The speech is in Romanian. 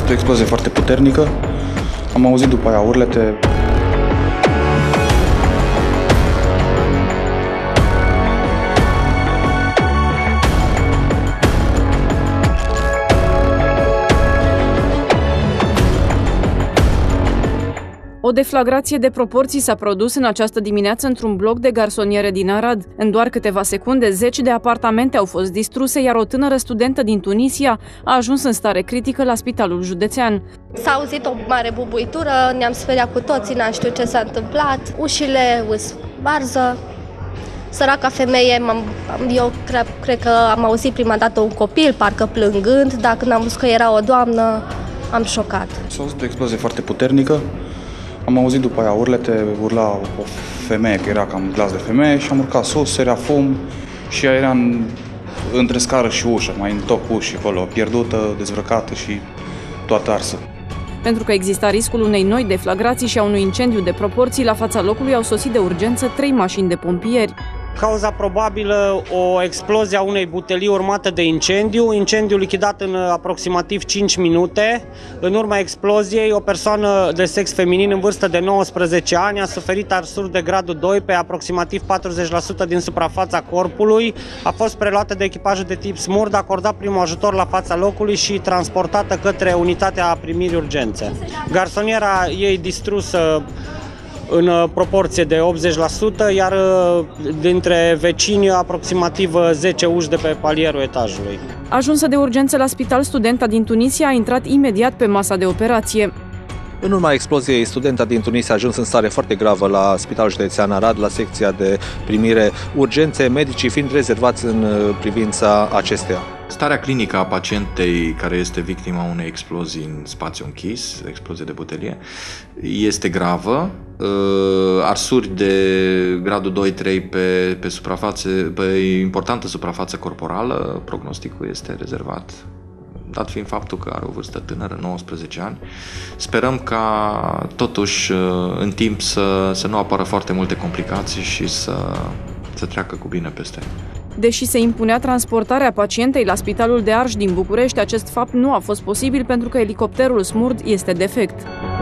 fost o explozie foarte puternică. Am auzit după aia urlete. O deflagrație de proporții s-a produs în această dimineață într-un bloc de garsoniere din Arad. În doar câteva secunde, 10 de apartamente au fost distruse, iar o tânără studentă din Tunisia a ajuns în stare critică la spitalul județean. S-a auzit o mare bubuitură, ne-am speriat cu toții, n-am știut ce s-a întâmplat. Ușile îs barză. Săraca femeie, eu cred că am auzit prima dată un copil, parcă plângând, dar când am văzut că era o doamnă, am șocat. S-a auzit o explozie foarte puternică. Am auzit după aia urlete, urla o femeie, că era cam glas de femeie, și am urcat sus, era fum și ea era între scară și ușă, mai în tocul ușii acolo, pierdută, dezbrăcată și toată arsă. Pentru că exista riscul unei noi deflagrații și a unui incendiu de proporții, la fața locului au sosit de urgență 3 mașini de pompieri. Cauza probabilă, o explozie a unei butelii urmată de incendiu lichidat în aproximativ 5 minute. În urma exploziei, o persoană de sex feminin în vârstă de 19 ani a suferit arsuri de gradul 2 pe aproximativ 40% din suprafața corpului. A fost preluată de echipajul de tip SMURD, acordat primul ajutor la fața locului și transportată către unitatea primirii urgențe. Garsoniera ei distrusă în proporție de 80%, iar dintre vecini aproximativ 10 uși de pe palierul etajului. Ajunsă de urgență la spital, studenta din Tunisia a intrat imediat pe masa de operație. În urma exploziei, studenta din Tunisia a ajuns în stare foarte gravă la Spitalul Județean Arad, la secția de primire urgențe, medicii fiind rezervați în privința acesteia. Starea clinică a pacientei care este victima unei explozii în spațiu închis, explozie de butelie, este gravă. Arsuri de gradul 2-3 pe suprafață, pe importantă suprafață corporală, prognosticul este rezervat, dat fiind faptul că are o vârstă tânără, 19 ani. Sperăm ca totuși în timp să nu apară foarte multe complicații și să treacă cu bine peste. Deși se impunea transportarea pacientei la Spitalul de Arj din București, acest fapt nu a fost posibil pentru că elicopterul SMURD este defect.